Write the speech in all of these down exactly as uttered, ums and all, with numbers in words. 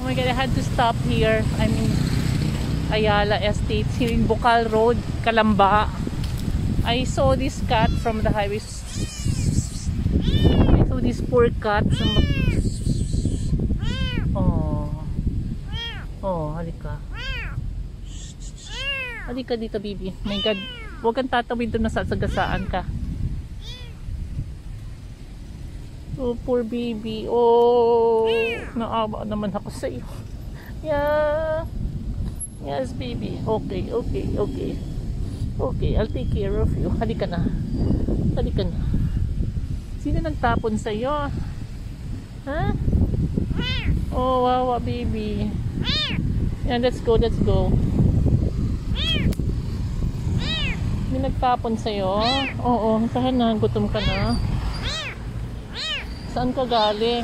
my god, I had to stop here. I mean, Ayala Estates here in Bocal Road, Calamba. I saw this cat from the highway. I saw this poor cat. Oh, oh, halika. Halika dito, baby. My god, huwag kang tatawid doon, nasasagasaan ka. Oh, poor baby. Oh, naawa naman ako sa iyo. Yeah. Yes, baby. Okay, okay, okay. Okay, I'll take care of you. Halika na. Halika na. Sino nagtapon sa iyo? Ha? Huh? Oh, wawa, baby. Yeah, let's go, let's go. May nagtapon sa iyo? Oo, tahan na. Gutom ka na. Saan ka galing?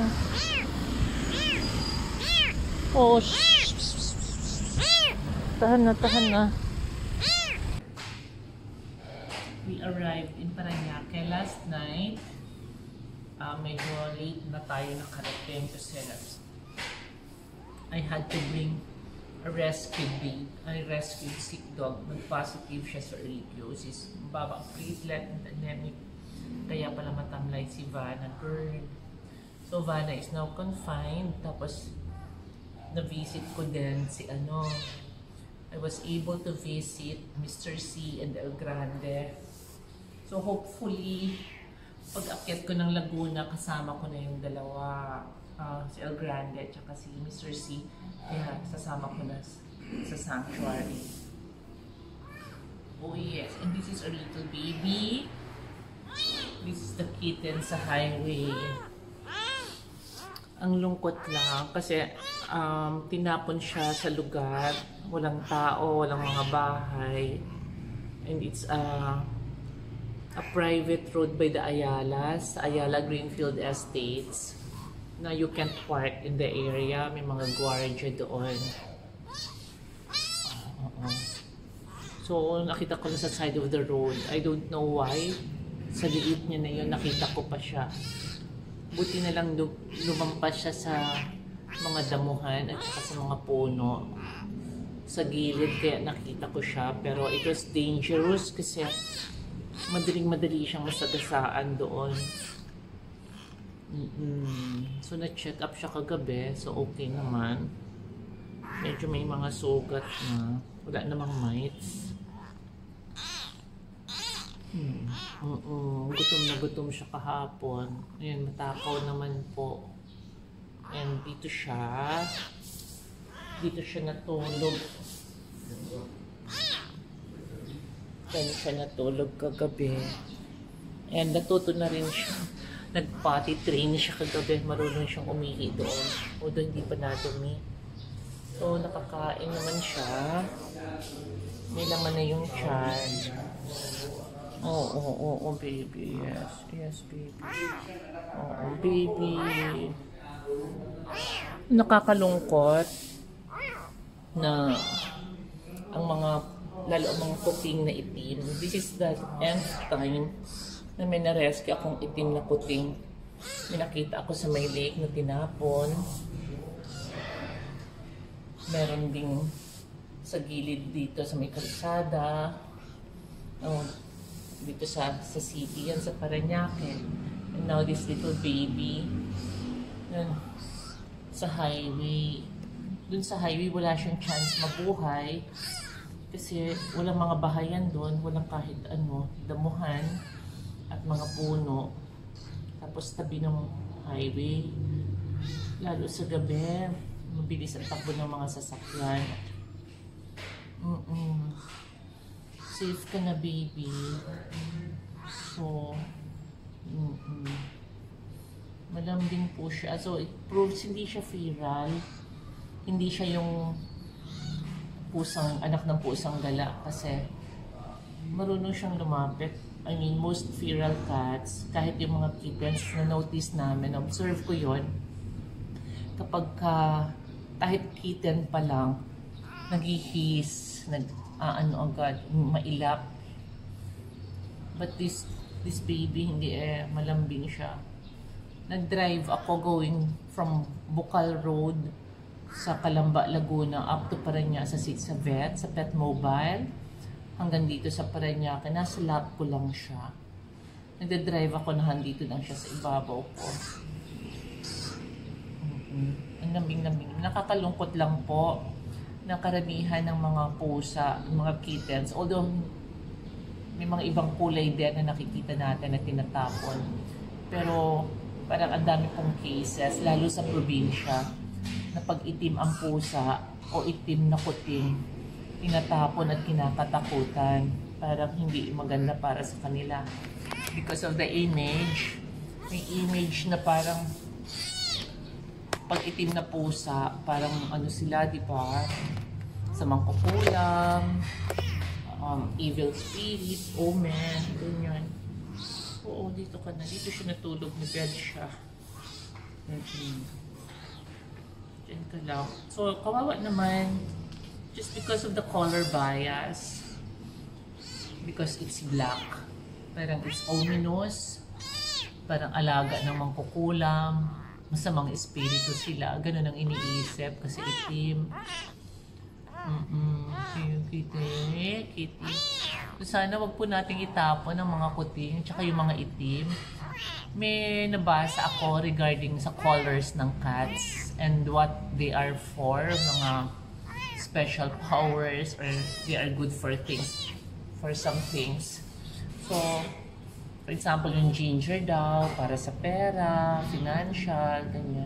Oh, shh. Tahan na, tahan na. We arrived in Parañaque last night. Uh, medyo late na tayo nakarating kasi I had to bring a rescued baby, a rescued sick dog. Nag-positive siya sa ehrlichiosis. Mababa ang platelet and anemic. Kaya pala matamlay si Vanna girl. So Vanna is now confined. Tapos na-visit ko din si ano. I was able to visit Mister C and El Grande. So hopefully, pag akyat ko ng Laguna, kasama ko na yung dalawa. Uh, si El Grande at saka si Mister C. Kaya sasama ko na sa sanctuary. Oh yes, and this is a little baby. This is the kitten sa highway. Ang lungkot lang kasi um, tinapon siya sa lugar, walang tao, walang mga bahay, and it's a, a private road by the Ayalas, Ayala Greenfield Estates, na you can't park in the area, may mga guardia doon. Uh, uh, uh. So nakita ko na sa side of the road, I don't know why, sa liit niya na yun, nakita ko pa siya. Buti na lang lumampas siya sa mga damuhan at saka sa mga puno sa gilid, kaya nakita ko siya. Pero it was dangerous kasi madaling madali siyang masagasaan doon. Mm-mm. So na-check up siya kagabi, so okay naman. Medyo may mga sugat na, wala namang mites. Hmm. Oo, gutom na gutom siya kahapon. Ayan, matakaw naman po. And dito siya. Dito siya natulog. Dito siya natulog kagabi. And natuto na rin siya. Nag-potty train siya kagabi. Marunong siyang umihi doon. Although hindi pa nadumi. So, nakakain naman siya. May laman na yung tiyan. Oh, oh, oh, oh, baby. Yes, yes, baby. Oh, oh, baby. Nakakalungkot na ang mga, lalo ang mga kuting na itim. This is the nth time na may na-rescue akong itim na kuting. May nakita ako sa may lake na tinapon. Meron ding sa gilid dito sa may kalsada. Oh, dito sa sa city yan, sa Parañaque. And now this little baby yan, sa highway. Dun sa highway wala siyang chance mabuhay kasi walang mga bahayan doon, walang kahit ano, damuhan at mga puno. Tapos tabi ng highway, lalo sa gabi mabilis ang takbo ng mga sasakyan. Mm-mm. Safe ka na, baby. So, mm -mm. malambing po siya. So, it proves hindi siya feral. Hindi siya yung pusang, anak ng pusang gala. Kasi, marunong siyang lumapit. I mean, most feral cats, kahit yung mga kittens na notice namin, observe ko yon, kapag ka, kahit kitten pa lang, nag-his, nag Uh, ano agad, mailap. But this this baby, hindi eh, malambing siya. Nag-drive ako going from Bocal Road sa Calamba, Laguna, up to Parañaque sa, sa vet, sa Pet Mobile. Hanggang dito sa Parañaque, nasa lap ko lang siya. Nagdadrive ako na handito lang siya sa ibabaw ko. Mm-hmm. Ang lambing-lambing. Nakakalungkot lang po na karamihan ng mga pusa, mga kittens, although may mga ibang kulay din na nakikita natin na tinatapon. Pero parang ang dami pong cases, lalo sa probinsya, na pag itim ang pusa o itim na kuting, tinatapon at kinakatakutan. Parang hindi maganda para sa kanila. Because of the image, may image na parang pag itim na pusa, parang ano sila, di ba? Sa mangkukulam, um, evil spirit, omen, ganyan. Oo, dito ka na. Dito siya natulog, nag-bed siya. Mm-hmm. Diyan ka lang. So, kawawa naman, just because of the color bias, because it's black, parang it's ominous, parang alaga ng mangkukulam, masamang espiritu sila, ganun ang iniisip kasi itim. Mm-mm. Kitty, kitty. So, sana wag po nating itapon ang mga kuting, tsaka yung mga itim. May nabasa ako regarding sa colors ng cats and what they are for, mga special powers, or they are good for things, for some things. So, for example, yung ginger daw, para sa pera, financial, ganyan.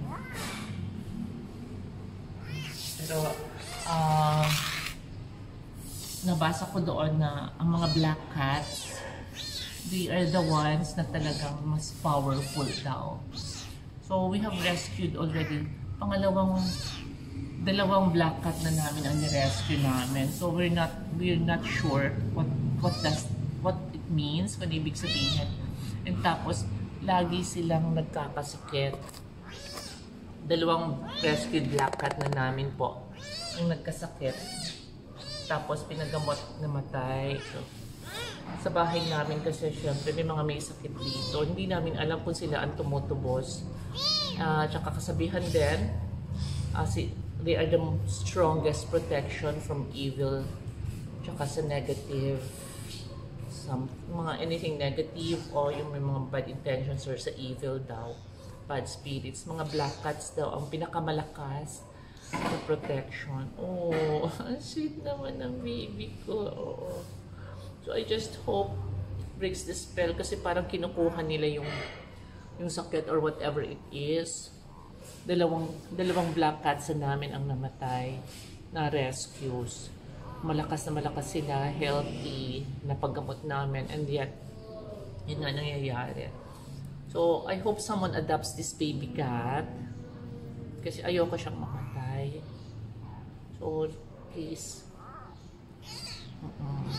Pero, ah, uh, nabasa ko doon na ang mga black cats, they are the ones na talagang mas powerful daw. So, we have rescued already. Pangalawang, dalawang black cat na namin ang ni-rescue namin. So, we're not, we're not sure what, what does, what it means, kung ibig sabihin. And tapos, lagi silang nagkakasakit. Dalawang rescued black cat na namin po ang nagkasakit. Tapos, pinagamot, namatay. So, sa bahay namin kasi syempre may mga may sakit dito. Hindi namin alam kung sila ang tumutubos. Uh, tsaka kasabihan din, uh, si, they are the strongest protection from evil. Tsaka sa negative, some, mga anything negative o yung may mga bad intentions or sa evil daw, bad spirits. Mga black cats daw ang pinakamalakas sa protection. Oh, sweet naman ng baby ko. Oo. So I just hope it breaks the spell kasi parang kinukuha nila yung yung sakit or whatever it is. Dalawang dalawang black cats na namin ang namatay na rescues. Malakas na malakas sila, healthy, napaggamot namin, and yet yun nga nangyayari. So I hope someone adopts this baby cat kasi ayoko siyang mamatay. So please. Uh-uh.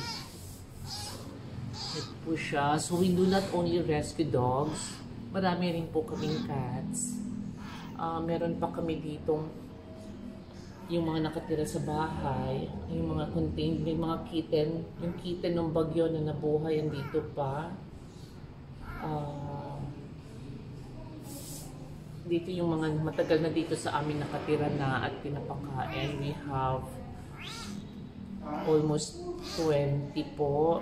Ito po siya. So, we do not only rescue dogs. Marami rin po kaming cats. Uh, meron pa kami ditong yung mga nakatira sa bahay. Yung mga contained, may mga kitten. Yung kitten ng bagyo na nabuhay, andito pa. Uh, dito yung mga matagal na dito sa amin nakatira na at pinapakain. We have almost twenty po.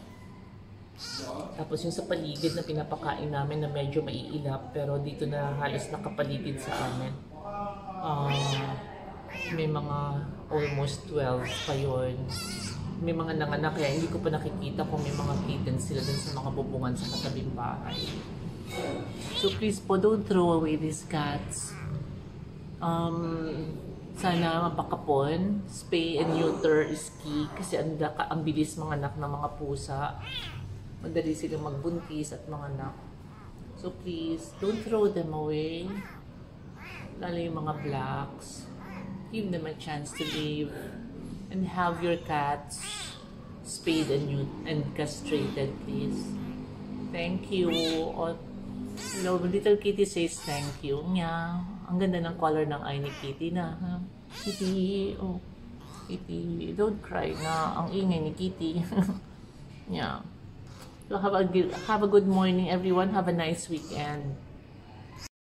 Tapos yung sa paligid na pinapakain namin na medyo maiilap pero dito na halos nakapaligid sa amin. Uh, may mga almost twelve pa yun. May mga nanganak kaya hindi ko pa nakikita kung may mga kittens sila dun sa mga bubungan sa katabing bahay. So please po, don't throw away these cats. Um, sana mapakapon. Spay and neuter is key kasi ang, ang bilis mga anak ng mga pusa. Madali silang magbuntis at mga anak. So please, don't throw them away. Lalo yung mga blacks. Give them a chance to live. And have your cats spayed and, and castrated, please. Thank you. Oh, no, little kitty says thank you. Nya. Ang ganda ng color ng eye ni Kitty na. Ha? Kitty, oh. Kitty, don't cry na. Ang ingay ni Kitty. Yeah. So have a, have a good morning, everyone. Have a nice weekend.